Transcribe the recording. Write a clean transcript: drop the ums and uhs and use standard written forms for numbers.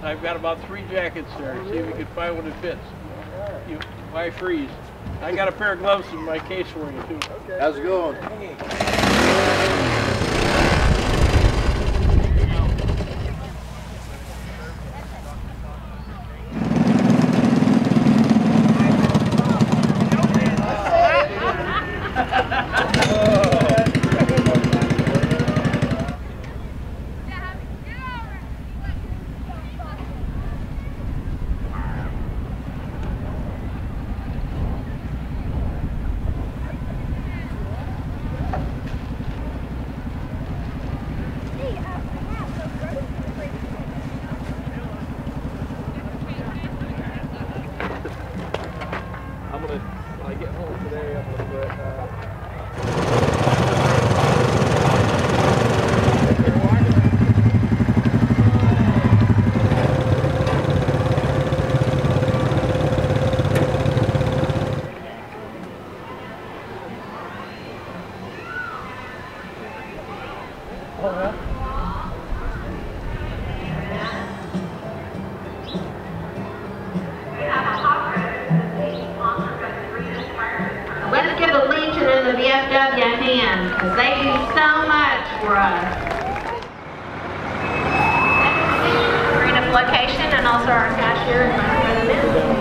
I've got about 3 jackets there. See if we can find one that fits. Why freeze? I got a pair of gloves in my case for you too. Okay. How's it going? When I get home today, I'm going to put Let's give a Legion and the VFW a hand, because they do so much for us. Greenup location and also our cashier and my president.